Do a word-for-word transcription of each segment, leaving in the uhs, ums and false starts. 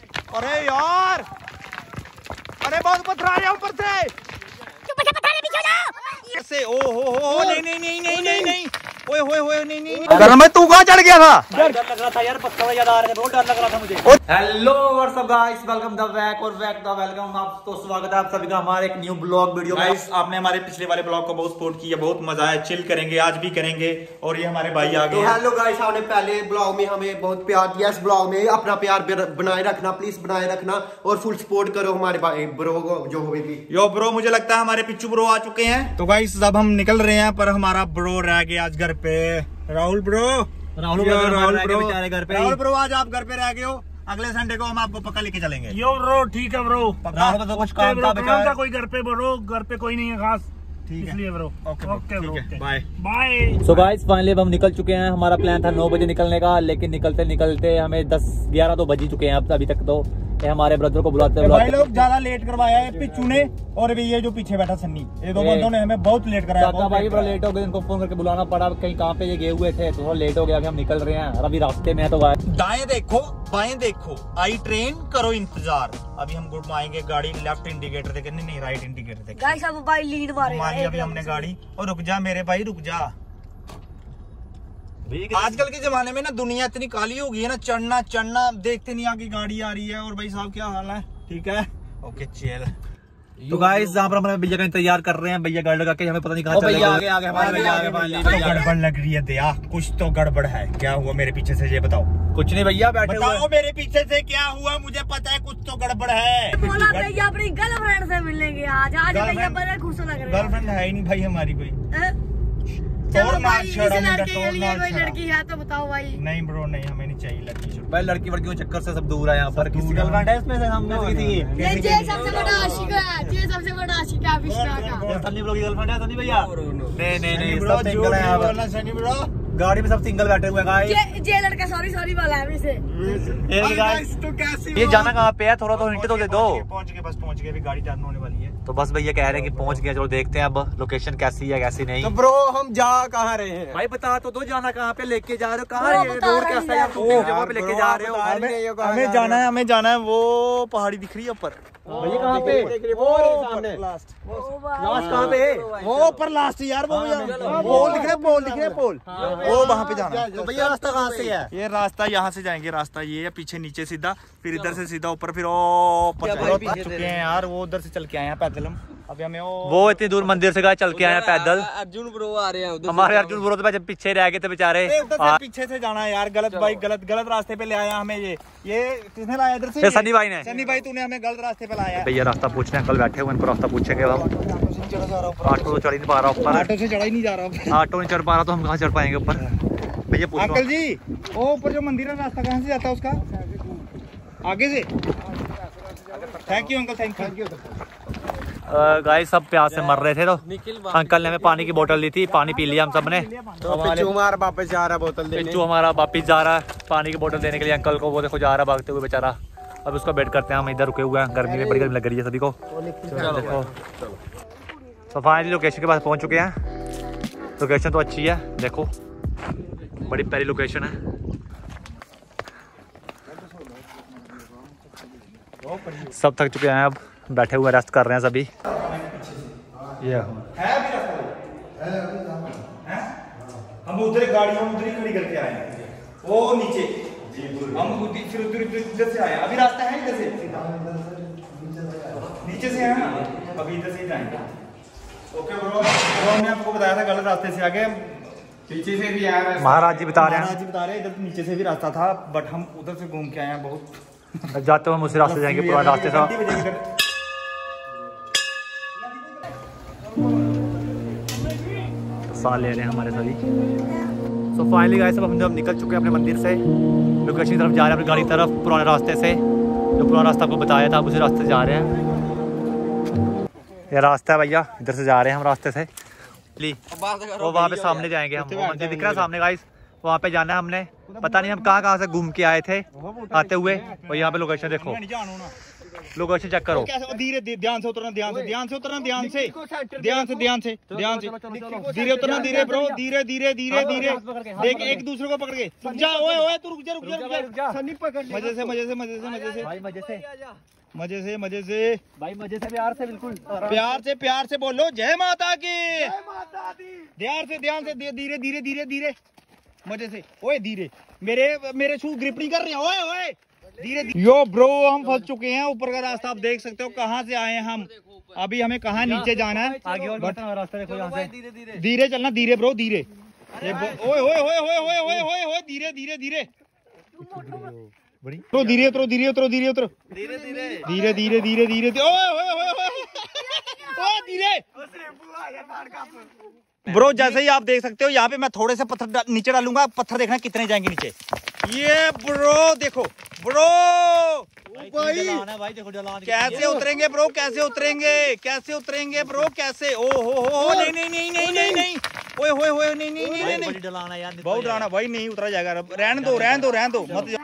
अरे यार, अरे बहुत पत्थर आ रहा ऊपर से। से ओ हो हो नहीं नहीं नहीं नहीं नहीं नहीं ओए होए होए नहीं नहीं नहीं मैं तू कहाँ चढ़ गया था? डर लग रहा था यार, पत्थर याद आ रहे थे, बहुत डर लग रहा था मुझे। Hello what's up guys, welcome the back और बैक द वेलकम। आप तो स्वागत है आप सभी का हमारे एक न्यू ब्लॉग वीडियो। गाइस आपने हमारे पिछले वाले ब्लॉग को बहुत सपोर्ट किया, बहुत मजा आया, चिल करेंगे आज भी करेंगे। और ये हमारे भाई आ गए। तो हेलो गाइस, आपने पहले ब्लॉग में हमें बहुत प्यार दिया, इस ब्लॉग में अपना प्यार बनाए रखना, प्लीज बनाए रखना और फुल सपोर्ट करो हमारे भाई ब्रो को जो हुए भी। यो ब्रो, मुझे लगता है हमारे पिच्चू ब्रो आ चुके हैं। तो गाइस अब हम निकल रहे हैं, पर हमारा ब्रो रह गया आज घर पे। राहुल ब्रो, राहुल राहुल ब्रो बेचारे घर पे। राहुल ब्रो आज आप घर पे रह गए हो, अगले संडे को हम आपको पक्का लेके चलेंगे। यो ब्रो ठीक है ब्रो, राहुल का तो कुछ काम था बेचारा। कोई घर पे ब्रो, घर पे कोई नहीं है खास, ठीक है इसलिए bro. Okay okay bro, bye bye. So guys finally हम निकल चुके हैं। हमारा प्लान था नौ बजे निकलने का, लेकिन निकलते निकलते हमें दस ग्यारह तो बज ही चुके हैं अब अभी तक। तो ये हमारे ब्रदर को बुलाते भाई बुलाते लोग ज्यादा लेट करवाया है पिच्चू ने, और अभी ये जो पीछे बैठा सन्नी, ये दो बंदों ने हमें बहुत लेट कराया। काका भाई बड़ा लेट हो गए, इनको फोन करके बुलाना पड़ा, कहीं कहाँ पे ये गए हुए थे, तो थोड़ा लेट हो गया। अभी हम निकल रहे हैं और अभी रास्ते में है। तो दाएं देखो बाएं देखो, आई ट्रेन करो इंतजार। अभी हम घुमाएंगे गाड़ी, लेफ्ट इंडिकेटर देखे, नहीं नहीं राइट इंडिकेटर देखे। गाइस अब भाई लीड मारेगा अभी हमने गाड़ी। और रुक जा मेरे भाई, रुक जा। आजकल के जमाने में ना दुनिया इतनी काली हो गई है ना, चढ़ना चढ़ना देखते नहीं आगे गाड़ी आ रही है। और भाई साहब क्या हाल है? ठीक है, ओके चल। तो गाइस यहाँ पर हमारे भैया का इंतजार कर रहे हैं। भैया गाड़ी लगा के हमें पता नहीं कहाँ चले गए। आगे आगे हमारे भैया आगे गड़बड़ लग रही है दया, कुछ तो गड़बड़ है। क्या हुआ मेरे पीछे से, ये बताओ। कुछ नहीं भैया, बैठे हुए बताओ मेरे पीछे से क्या हुआ, मुझे पता है कुछ तो गड़बड़ है। बोला भैया अपनी गर्लफ्रेंड से मिलेंगे आज। आज भैया बड़े खुश लग रहे हैं। गर्लफ्रेंड है ही नहीं भाई हमारी कोई। चलो भाई, इस लड़के के लिए कोई लड़की है तो बताओ भाई। नहीं ब्रो नहीं, हमें नहीं चाहिए लड़की। भाई लड़की वड़कियों चक्कर से सब दूर है यहाँ पर। किसी गर्लफ्रेंड है इसमें से हम में से किसी की? ये जे सबसे बड़ा आशिक है, जे सबसे बड़ा आशिक है विष्णा का। सन्नी ब्रो की गर्लफ्रेंड है सन्नी भैया? नहीं नहीं नहीं, ब्रो सब सिंगल है यहाँ पर। सनी ब्रो गाड़ी में सब सिंगल बैठे हुए हैं गाइस। जे जे लड़का सॉरी सॉरी वाला है इसे। ये गाइस ये जाना कहाँ पे है, थोड़ा तो हिंट तो दे दो। पहुंच गए, बस पहुंच गए, अभी गाड़ी टर्न होने वाली है। तो बस भैया कह रहे हैं कि पहुंच गए, चलो देखते हैं अब लोकेशन कैसी है कैसी नहीं। तो ब्रो हम जा कहाँ रहे हैं? भाई बता तो दो, जाना कहाँ पे, लेके जा रहे हो कहाँ, रोड कैसा है, जगह पे लेके जा रहे हो? हमें जाना है, हमें जाना है, वो पहाड़ी दिख रही है ऊपर। भैया कहाँ पे? लास्ट लास्ट कहाँ पे? वो ऊपर लास्ट यार, वो पोल दिख रहे हैं, पोल दिख रहे हैं, पोल वो वहाँ पे जाना है। तो भैया रास्ता कहाँ से है? ये रास्ता यहाँ से जाएंगे, रास्ता ये है, पीछे नीचे सीधा, फिर इधर से सीधा ऊपर, फिर वो थक चुके हैं यार, वो उधर से चल के आए हैं पैदल हम। अभी हमें वो इतनी दूर मंदिर से गए, चल के आए हैं पैदल। अर्जुन ब्रो आ रहे हैं, हमारे अर्जुन ब्रो तो पीछे रह गए थे बेचारे। पीछे से जाना है यार, गलत भाई, गलत गलत रास्ते पे ले आया हमें। ये ये किसने लाया इधर से? सनी भाई ने। सनी भाई तूने हमें गलत रास्ते पे लाया। भैया रास्ता पूछ रहे हैं, कल बैठे हुए, इनको रास्ता पूछेंगे हम। ऑटो तो चढ़ ही नहीं पा रहा ऊपर, ऑटो से चढ़ा ही नहीं जा रहा। ऑटो नहीं चढ़ पा रहा तो हम कहाँ चढ़ पाएंगे ऊपर? भैया पूछो अंकल जी, वो ऊपर जो मंदिर है रास्ता कहाँ से जाता है उसका? आगे से। Thank you uncle, thank you. Guys सब प्यास से मर रहे थे, तो अंकल ने हमें पानी की बोतल दी थी, पानी पी लिया हम सब ने। तो पिच्चू हमारा वापस जा रहा है बोतल देने। पिच्चू हमारा वापिस जा रहा है पानी की बोतल देने के लिए अंकल को। वो देखो जा रहा भागते हुए बेचारा। अब उसको वेट करते हैं, हम इधर रुके हुए हैं, गर्मी में बड़ी गर्मी लग रही है सभी को। देखो तो फाइनली लोकेशन के पास पहुंच चुके हैं। लोकेशन तो अच्छी है, देखो बड़ी प्यारी लोकेशन है। सब थक चुके हैं, अब बैठे हुए रेस्ट कर रहे हैं सभी। ये हम उधर गाड़ी हम उधर ही खड़ी करके आए हैं, वो नीचे हम उधर फिर उधर इधर से आए। अभी रास्ता है इधर से, नीचे से है ना, अभी इधर से जाएंगे। ओके ब्रो, हमने आपको बताया था गलत रास्ते से आगे, पीछे से भी आया। महाराज जी बता रहे हैं, महाराज जी बता रहे हैं इधर नीचे से भी रास्ता था, बट हम उधर से घूम के आए हैं। बहुत जाते हुए हम उसी रास्ते जाएंगे, पुराने रास्ते से। साल ले रहे हैं हमारे सभी। सो फाइनली गाइस सब हम जब निकल चुके हैं अपने मंदिर से, लोकेशन की तरफ जा रहे हैं, अपनी गाड़ी की तरफ, पुराने रास्ते से। जो पुराना रास्ता आपको बताया था उसी रास्ते से जा रहे हैं। ये रास्ता है भैया, इधर से जा रहे हैं हम रास्ते से। वो वहाँ पे सामने जाएंगे हम, वो मंदिर दिख रहा है सामने गाइस, वहाँ पे जाना है हमने। पता नहीं हम कहाँ कहाँ से घूम के आए थे आते हुए। और यहाँ पे लोकेशन देखो, लोकेशन चेक करो। कैसे धीरे ध्यान से उतरना, ध्यान से ध्यान से उतरना, ध्यान से ध्यान से ध्यान से ध्यान से धीरे उतरना, धीरे ब्रो, धीरे धीरे धीरे धीरे देख एक दूसरे को पकड़ के रुक जा। ओए ओए तू रुक जा रुक जा रुक जा। मजे से मजे से मजे से मजे से भाई मजे से मजे से मजे से भाई मजे से प्यार से बिल्कुल प्यार से प्यार से बोलो जय माता की। ध्यान से ध्यान से धीरे धीरे धीरे धीरे मजे से। ओए धीरे मेरे मेरे शू ग्रिप नहीं कर रहे हैं। ओए ओए धीरे धीरे। यो ब्रो हम फंस चुके हैं। ऊपर का रास्ता आप देख सकते हो कहाँ से आए हैं हम। अभी हमें कहाँ नीचे जाना है। आगे और रास्ता देखो यहाँ से। धीरे चलना, धीरे ब्रो धीरे। ओए ओए ओए ओए ओए ओए ओए ओए धीरे धीरे धीरे उतरो, धीरे उतरो, धीरे उतरो, धीरे उतरो, धीरे धीरे धीरे धीरे धीरे धीरे ओए ओए ओए ओए धीरे। ब्रो जैसे ही आप देख सकते हो यहाँ पे मैं थोड़े से पत्थर नीचे डालूंगा। पत्थर देखना कितने जाएंगे नीचे। ये ब्रो देखो ब्रो भाई भाई देखो कैसे उतरेंगे ब्रो, कैसे उतरेंगे, कैसे उतरेंगे ब्रो, कैसे। ओ हो हो नहीं नहीं नहीं नहीं नहीं नहीं ओए होए होए नहीं नहीं नहीं नहीं डलाना यार, बहुत डराना भाई, नहीं उतरा जाएगा। रहने दो रहने दो रहने दो मत।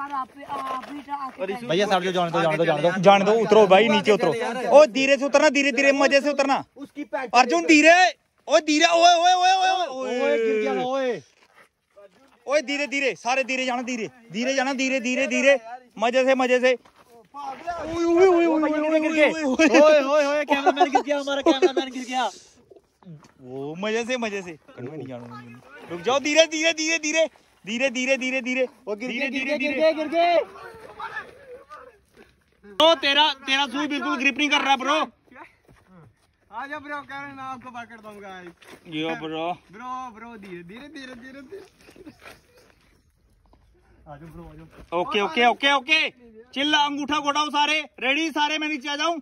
भैया साइड जो जाने दो जाने दो जाने दो जाने दो, उतरो भाई नीचे उतरो। ओ धीरे से उतरना, धीरे धीरे मजे से उतरना। अर्जुन धीरे, ओ धीरे, ओए ओए ओए ओए ओए गिर गया ओए। ओए धीरे धीरे सारे धीरे जाना, धीरे धीरे जाना, धीरे धीरे धीरे मजे से मजे से। ओए ओए ओए ओए ओए ओए कैमरामैन गिर गया, हमारा कैमरामैन गिर गया। वो मजे से मजे से नहीं जाना। रुक जाओ, धीरे धीरे धीरे धीरे धीरे धीरे धीरे धीरे वो गिर गए गिर गए गिर गए। ओ तेरा तेरा शू बिल्कुल ग्रिप नहीं कर रहा ब्रो। आजा ब्रो, कह रहे ना आपको पकड़ दूंगा। यो ब्रो ब्रो ब्रो धीरे धीरे धीरे धीरे धीरे। आजो ब्रो आजो। ओके ओके ओके ओके चिल्ला, अंगूठा घोटाओ सारे, रेडी सारे, मैं नीचे आ जाऊं।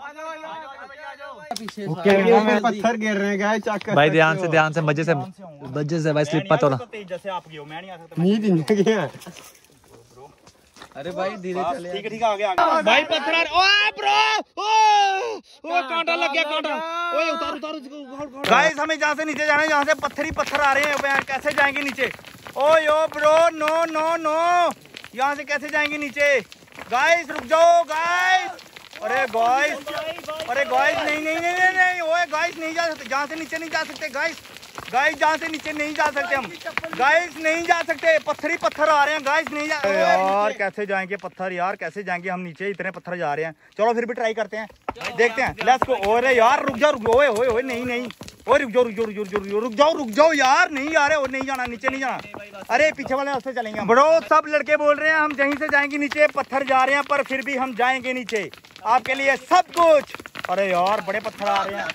पत्थर गिर रहे हैं गाइस, चेक कर भाई ध्यान से ध्यान से मजे से मजे से भाई स्लिप मत होना। जैसे आप गए हो मैं नहीं आ सकता। नींद नहीं गया। अरे भाई धीरे चले। ठीक है ठीक है आगे आगे भाई पत्थर। ओए ब्रो ओ ओ कांटा लग गया, कांटा। ओए उतार उतार उसको। गाइस हमें जहां से नीचे जाना है, जहां से पत्थर ही पत्थर आ रहे हैं, कैसे जाएंगे नीचे। Oh yo bro no no no, यहां से कैसे जाएंगे नीचे। गाइस रुक जाओ गाइस। अरे गाइस, अरे गाइस नहीं नहीं नहीं नहीं ओए गाइस नहीं जा सकते, जहां से नीचे नहीं जा सकते गाइस। गाइस जहाँ से नीचे नहीं जा सकते हम, गाइस नहीं जा सकते, पत्थर ही पत्थर आ रहे हैं गाइस, नहीं जा। यार कैसे जाएंगे पत्थर, यार कैसे जाएंगे हम नीचे, इतने पत्थर जा रहे हैं। चलो फिर भी ट्राई करते हैं, देखते हैं, लेट्स गो। अरे यार रुक जाओ रुक जाओ, ओए ओए ओए नहीं नहीं ओए रुक जाओ रुक जाओ रुक जाओ रुक जाओ रुक जाओ यार, नहीं आ रहे और नहीं जाना, नीचे नहीं जाना। अरे पीछे वाले रास्ते चलेंगे ब्रो। सब लड़के बोल रहे हैं हम यहीं से जाएंगे नीचे, पत्थर जा रहे हैं पर फिर भी हम जाएंगे नीचे, आपके लिए सब कुछ। अरे यार बड़े पत्थर आ रहे हैं,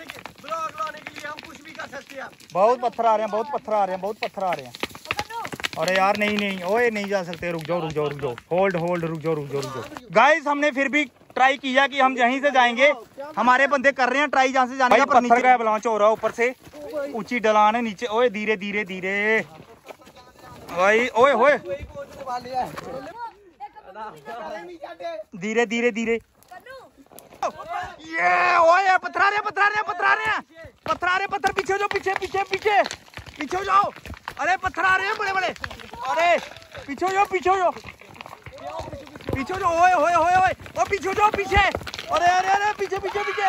बहुत पत्थर आ रहे हैं, बहुत पत्थर आ रहे हैं, बहुत पत्थर आ रहे हैं। अरे यार नहीं नहीं ओए नहीं जा सकते, रुक जाओ रुक जाओ रुक जाओ, होल्ड होल्ड रुक जाओ रुक जाओ रुक जाओ। गाइस हमने फिर भी ट्राई किया कि हम यहीं से जाएंगे, हमारे बंदे कर रहे हैं ट्राई जहाँ से जाने का, पर नीचे का अवलांच हो रहा है, ऊपर से ऊंची ढलान है नीचे। ओए धीरे धीरे धीरे भाई, ओए ओए धीरे धीरे धीरे। ये ओए पत्थर आ रहे हैं, पत्थर आ रहे हैं, पत्थर आ रहे हैं, पत्थर आ रहे हैं, पत्थर पीछे जाओ, पीछे पीछे पीछे पीछे हो जाओ। अरे पत्थर आ रहे हैं बड़े बड़े, अरे पीछे हो जाओ, पीछे हो जाओ, पीछे हो जाओ। ओए ओए ओए ओए ओ पीछे हो जाओ, पीछे। अरे अरे अरे पीछे पीछे पीछे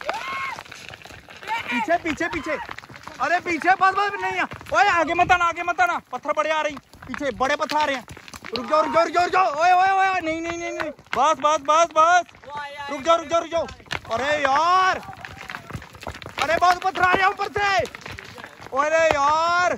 पीछे पीछे पीछे अरे पीछे, बस बस नहीं है। ओए आगे मत आना, आगे मत आना, पत्थर बड़े आ रही, पीछे बड़े पत्थर आ रहे हैं। रुक जाओ रुक जाओ रुक जाओ रुक जाओ। ओए ओए ओए नहीं नहीं नहीं नहीं बस बस बस बस रुक जाओ रुक जाओ रुक जाओ। अरे यार, अरे बहुत पत्थर आ रहे हैं ऊपर से। अरे यार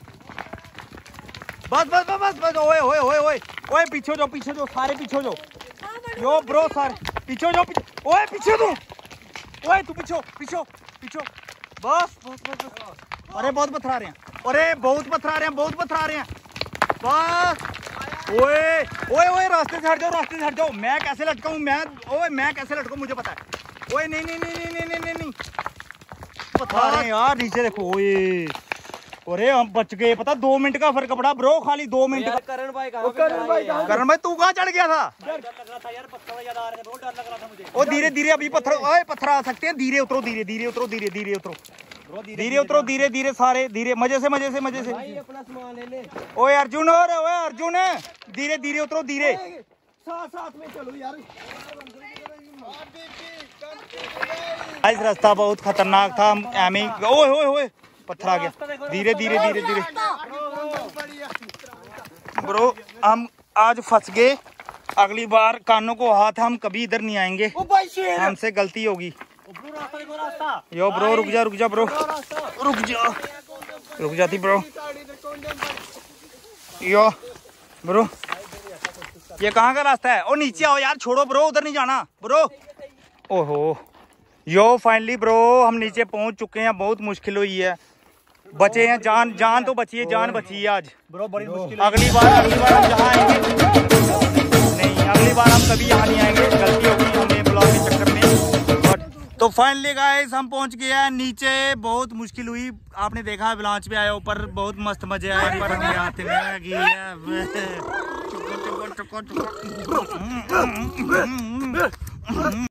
बस बस बस बस बस। ओए ओए ओए ओए ओए पीछे जाओ, पीछे जाओ, सारे पीछे जाओ। यो ब्रो सारे पीछे जाओ, ओए पीछे तू, ओए तू पीछे पीछे पीछे, बस बस बस बस। अरे बहुत पत्थर आ रहे हैं, अरे बहुत पत्थर आ रहे हैं, बहुत पत्थर आ रहे हैं, बस। ओए ओए ओए रास्ते से हट जाओ, रास्ते से हट जाओ। मैं कैसे लटका हूँ, मैं ओए मैं कैसे लटका हूँ मुझे पता है। ओए नहीं नहीं नहीं नहीं नहीं नहीं नहीं नहीं पत्थर आ रहे हैं यार, नीचे देखो। ओए अरे हम बच गए, पता दो मिनट का फर्क पड़ा ब्रो, खाली दो मिनट का। करण भाई करण भाई तू कहाँ चढ़ गया था। ओ धीरे धीरे अभी पत्थर, ओए पत्थर आ सकते हैं, धीरे उतरो, धीरे धीरे उतरो, धीरे धीरे उतरो, धीरे उतरो, धीरे धीरे सारे धीरे, मजे से मजे से मजे से। ओए अर्जुन, और ओए अर्जुन धीरे धीरे उतरो, धीरे साथ साथ में चलो यार। गाइस रास्ता बहुत खतरनाक था। हम एमी ओए ओए ओए पत्थर आ गया। धीरे धीरे धीरे धीरे ब्रो, हम आज फंस गए। अगली बार कानों को हाथ, हम कभी इधर नहीं आएंगे, हमसे गलती होगी। यो ब्रो रुक जा रुक जा ब्रो, रुक जा रुक जाती ब्रो। यो ब्रो ये कहाँ का रास्ता है? ओ नीचे आओ यार, छोड़ो ब्रो, उधर नहीं जाना ब्रो। ओहो यो फाइनली ब्रो हम नीचे पहुंच चुके हैं। बहुत मुश्किल हुई है, बचे हैं, जान जान तो बची है, जान बची है आज ब्रो बड़ी मुश्किल। अगली बार अगली बार हम यहाँ आएंगे नहीं, अगली बार हम कभी यहाँ नहीं आएंगे, गलती होगी हमें ब्लॉग के चक्कर में। तो फाइनली गाइस हम पहुंच गए हैं नीचे। बहुत मुश्किल हुई, आपने देखा ब्लांच पे आया ऊपर, बहुत मस्त मजे आए, पर हम यहाँ थे।